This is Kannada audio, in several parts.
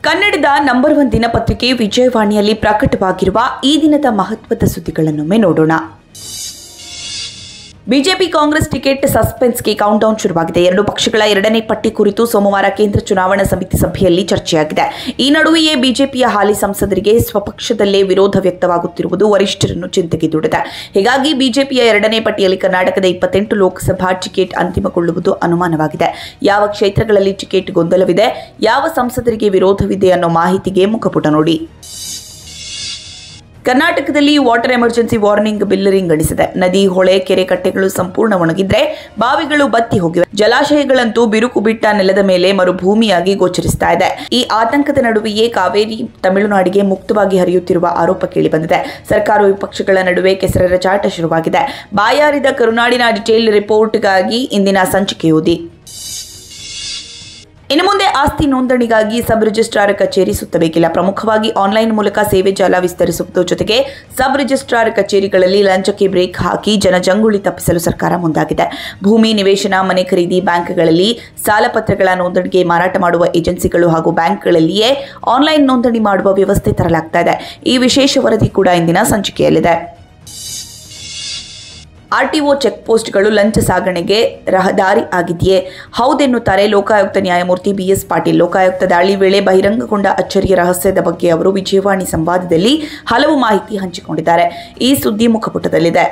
ಕನ್ನಡದ ನಂಬರ್ 1 ದಿನಪತ್ರಿಕೆ ವಿಜಯವಾಣಿಯಲ್ಲಿ ಪ್ರಕಟವಾಗಿರುವ ಈ ದಿನದ ಮಹತ್ವದ ಸುದ್ದಿಗಳನ್ನೊಮ್ಮೆ ನೋಡೋಣ. ಬಿಜೆಪಿ ಕಾಂಗ್ರೆಸ್ ಟಿಕೆಟ್ ಸಸ್ಪೆನ್ಸ್ಗೆ ಕೌಂಟ್ಡೌನ್ ಶುರುವಾಗಿದೆ. ಎರಡು ಪಕ್ಷಗಳ ಎರಡನೇ ಪಟ್ಟಿ ಕುರಿತು ಸೋಮವಾರ ಕೇಂದ್ರ ಚುನಾವಣಾ ಸಮಿತಿ ಸಭೆಯಲ್ಲಿ ಚರ್ಚೆಯಾಗಿದೆ. ಈ ನಡುವೆಯೇ ಬಿಜೆಪಿಯ ಹಾಲಿ ಸಂಸದರಿಗೆ ಸ್ವಪಕ್ಷದಲ್ಲೇ ವಿರೋಧ ವ್ಯಕ್ತವಾಗುತ್ತಿರುವುದು ವರಿಷ್ಠರನ್ನು ಚಿಂತೆಗೆ ದೂಡಿದೆ. ಹೀಗಾಗಿ ಬಿಜೆಪಿಯ ಎರಡನೇ ಪಟ್ಟಿಯಲ್ಲಿ ಕರ್ನಾಟಕದ 28 ಲೋಕಸಭಾ ಟಿಕೆಟ್ ಅಂತಿಮಗೊಳ್ಳುವುದು ಅನುಮಾನವಾಗಿದೆ. ಯಾವ ಕ್ಷೇತ್ರಗಳಲ್ಲಿ ಟಿಕೆಟ್ ಗೊಂದಲವಿದೆ, ಯಾವ ಸಂಸದರಿಗೆ ವಿರೋಧವಿದೆ ಅನ್ನೋ ಮಾಹಿತಿಗೆ ಮುಖಪುಟ ನೋಡಿ. ಕರ್ನಾಟಕದಲ್ಲಿ ವಾಟರ್ ಎಮರ್ಜೆನ್ಸಿ ವಾರ್ನಿಂಗ್ ಬಿಲ್ ರಿಂಗಣಿಸಿದೆ. ನದಿ, ಹೊಳೆ, ಕೆರೆ, ಕಟ್ಟೆಗಳು ಸಂಪೂರ್ಣ ಒಣಗಿದ್ರೆ, ಬಾವಿಗಳು ಬತ್ತಿ ಹೋಗಿವೆ. ಜಲಾಶಯಗಳಂತೂ ಬಿರುಕು ಬಿಟ್ಟ ನೆಲದ ಮೇಲೆ ಮರುಭೂಮಿಯಾಗಿ ಗೋಚರಿಸ್ತಾ ಇದೆ. ಈ ಆತಂಕದ ನಡುವೆಯೇ ಕಾವೇರಿ ತಮಿಳುನಾಡಿಗೆ ಮುಕ್ತವಾಗಿ ಹರಿಯುತ್ತಿರುವ ಆರೋಪ ಕೇಳಿಬಂದಿದೆ. ಸರ್ಕಾರ ವಿಪಕ್ಷಗಳ ನಡುವೆ ಕೆಸರೆರಚಾಟ ಶುರುವಾಗಿದೆ. ಬಾಯಾರಿದ ಕರುನಾಡಿನ ಡಿಟೇಲ್ ರಿಪೋರ್ಟ್ಗಾಗಿ ಇಂದಿನ ಸಂಚಿಕೆ ಓದಿ. ಇನ್ನು ಮುಂದೆ ಆಸ್ತಿ ನೋಂದಣಿಗಾಗಿ ಸಬ್ ರಿಜಿಸ್ಟ್ರಾರ್ ಕಚೇರಿ ಸುತ್ತಬೇಕಿಲ್ಲ. ಪ್ರಮುಖವಾಗಿ ಆನ್ಲೈನ್ ಮೂಲಕ ಸೇವೆ ಜಾಲ ವಿಸ್ತರಿಸುವುದರ ಜೊತೆಗೆ ಸಬ್ ರಿಜಿಸ್ಟ್ರಾರ್ ಕಚೇರಿಗಳಲ್ಲಿ ಲಂಚಕ್ಕೆ ಬ್ರೇಕ್ ಹಾಕಿ ಜನಜಂಗುಳಿ ತಪ್ಪಿಸಲು ಸರ್ಕಾರ ಮುಂದಾಗಿದೆ. ಭೂಮಿ, ನಿವೇಶನ, ಮನೆ ಖರೀದಿ, ಬ್ಯಾಂಕ್ಗಳಲ್ಲಿ ಸಾಲಪತ್ರಗಳ ನೋಂದಣಿಗೆ ಮಾರಾಟ ಮಾಡುವ ಏಜೆನ್ಸಿಗಳು ಹಾಗೂ ಬ್ಯಾಂಕ್ಗಳಲ್ಲಿಯೇ ಆನ್ಲೈನ್ ನೋಂದಣಿ ಮಾಡುವ ವ್ಯವಸ್ಥೆ ತರಲಾಗ್ತಾ ಇದೆ. ಈ ವಿಶೇಷ ವರದಿ ಕೂಡ ಇಂದಿನ ಸಂಚಿಕೆಯಲ್ಲಿದೆ. ಆರ್ಟಿಒ ಚೆಕ್ ಪೋಸ್ಟ್ಗಳು ಲಂಚ ಸಾಗಣೆಗೆ ರಹದಾರಿ ಆಗಿದೆಯೇ? ಹೌದೆನ್ನುತ್ತಾರೆ ಲೋಕಾಯುಕ್ತ ನ್ಯಾಯಮೂರ್ತಿ ಬಿಎಸ್ ಪಾಟೀಲ್. ಲೋಕಾಯುಕ್ತ ದಾಳಿ ವೇಳೆ ಬಹಿರಂಗಗೊಂಡ ಅಚ್ಚರಿಯ ರಹಸ್ಯದ ಬಗ್ಗೆ ಅವರು ವಿಜಯವಾಣಿ ಸಂವಾದದಲ್ಲಿ ಹಲವು ಮಾಹಿತಿ ಹಂಚಿಕೊಂಡಿದ್ದಾರೆ. ಈ ಸುದ್ದಿ ಮುಖಪುಟದಲ್ಲಿದೆ.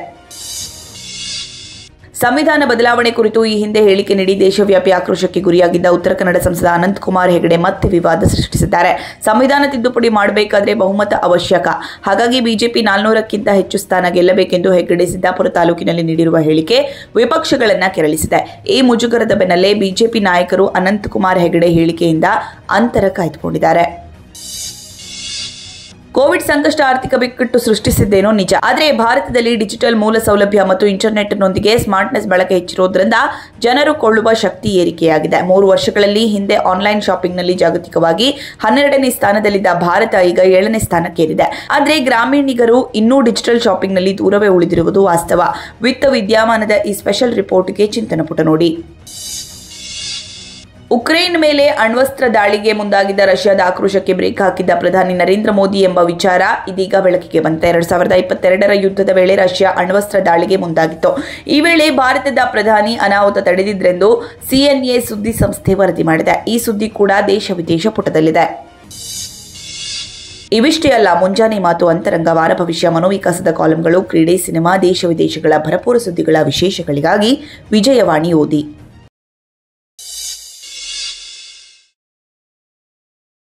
ಸಂವಿಧಾನ ಬದಲಾವಣೆ ಕುರಿತು ಈ ಹಿಂದೆ ಹೇಳಿಕೆ ನೀಡಿ ದೇಶವ್ಯಾಪಿ ಆಕ್ರೋಶಕ್ಕೆ ಗುರಿಯಾಗಿದ್ದ ಉತ್ತರ ಕನ್ನಡ ಸಂಸದ ಅನಂತಕುಮಾರ್ ಹೆಗಡೆ ಮತ್ತೆ ವಿವಾದ ಸೃಷ್ಟಿಸಿದ್ದಾರೆ. ಸಂವಿಧಾನ ತಿದ್ದುಪಡಿ ಮಾಡಬೇಕಾದ್ರೆ ಬಹುಮತ ಅವಶ್ಯಕ. ಹಾಗಾಗಿ ಬಿಜೆಪಿ 400ಕ್ಕಿಂತ ಹೆಚ್ಚು ಸ್ಥಾನ ಗೆಲ್ಲಬೇಕೆಂದು ಹೆಗಡೆ ಸಿದ್ದಾಪುರ ತಾಲೂಕಿನಲ್ಲಿ ನೀಡಿರುವ ಹೇಳಿಕೆ ವಿಪಕ್ಷಗಳನ್ನ ಕೆರಳಿಸಿದೆ. ಈ ಮುಜುಗರದ ಬೆನ್ನಲ್ಲೇ ಬಿಜೆಪಿ ನಾಯಕರು ಅನಂತಕುಮಾರ್ ಹೆಗಡೆ ಹೇಳಿಕೆಯಿಂದ ಅಂತರ ಕಾಯ್ದುಕೊಂಡಿದ್ದಾರೆ. ಕೋವಿಡ್ ಸಂಕಷ್ಟ ಆರ್ಥಿಕ ಬಿಕ್ಕಟ್ಟು ಸೃಷ್ಟಿಸಿದ್ದೇನೋ ನಿಜ. ಆದರೆ ಭಾರತದಲ್ಲಿ ಡಿಜಿಟಲ್ ಮೂಲ ಸೌಲಭ್ಯ ಮತ್ತು ಇಂಟರ್ನೆಟ್ನೊಂದಿಗೆ ಸ್ಮಾರ್ಟ್ನೆಸ್ ಬಳಕೆ ಹೆಚ್ಚಿರೋದ್ರಿಂದ ಜನರು ಕೊಳ್ಳುವ ಶಕ್ತಿ ಏರಿಕೆಯಾಗಿದೆ. 3 ವರ್ಷಗಳಲ್ಲಿ ಹಿಂದೆ ಆನ್ಲೈನ್ ಶಾಪಿಂಗ್ನಲ್ಲಿ ಜಾಗತಿಕವಾಗಿ 12ನೇ ಸ್ಥಾನದಲ್ಲಿದ್ದ ಭಾರತ ಈಗ 7ನೇ ಸ್ಥಾನಕ್ಕೇರಿದೆ. ಆದರೆ ಗ್ರಾಮೀಣಿಗರು ಇನ್ನೂ ಡಿಜಿಟಲ್ ಶಾಪಿಂಗ್ನಲ್ಲಿ ದೂರವೇ ಉಳಿದಿರುವುದು ವಾಸ್ತವ. ವಿತ್ತ ವಿದ್ಯಮಾನದ ಈ ಸ್ಪೆಷಲ್ ರಿಪೋರ್ಟ್ಗೆ ಚಿಂತನ ಪುಟ ನೋಡಿ. ಉಕ್ರೇನ್ ಮೇಲೆ ಅಣ್ವಸ್ತ್ರ ದಾಳಿಗೆ ಮುಂದಾಗಿದ್ದ ರಷ್ಯಾದ ಆಕ್ರೋಶಕ್ಕೆ ಬ್ರೇಕ್ ಹಾಕಿದ್ದ ಪ್ರಧಾನಿ ನರೇಂದ್ರ ಮೋದಿ ಎಂಬ ವಿಚಾರ ಇದೀಗ ಬೆಳಕಿಗೆ ಬಂದಿದೆ. 2022ರ ಯುದ್ಧದ ವೇಳೆ ರಷ್ಯಾ ಅಣ್ವಸ್ತ್ರ ದಾಳಿಗೆ ಮುಂದಾಗಿತ್ತು. ಈ ವೇಳೆ ಭಾರತದ ಪ್ರಧಾನಿ ಅನಾಹುತ ತಡೆದಿದ್ದರೆಂದು ಸಿಎನ್ಎ ಸುದ್ದಿ ಸಂಸ್ಥೆ ವರದಿ ಮಾಡಿದೆ. ಈ ಸುದ್ದಿ ಕೂಡ ದೇಶ ವಿದೇಶ ಪುಟದಲ್ಲಿದೆ. ಇವಿಷ್ಟೇ ಅಲ್ಲ, ಮುಂಜಾನೆ ಮಾತು, ಅಂತರಂಗ, ವಾರ ಭವಿಷ್ಯ, ಮನೋವಿಕಾಸದ ಕಾಲಂಗಳು, ಕ್ರೀಡೆ, ಸಿನಿಮಾ, ದೇಶ ವಿದೇಶಗಳ ಭರಪೂರ ಸುದ್ದಿಗಳ ವಿಶೇಷಗಳಿಗಾಗಿ ವಿಜಯವಾಣಿ ಓದಿ.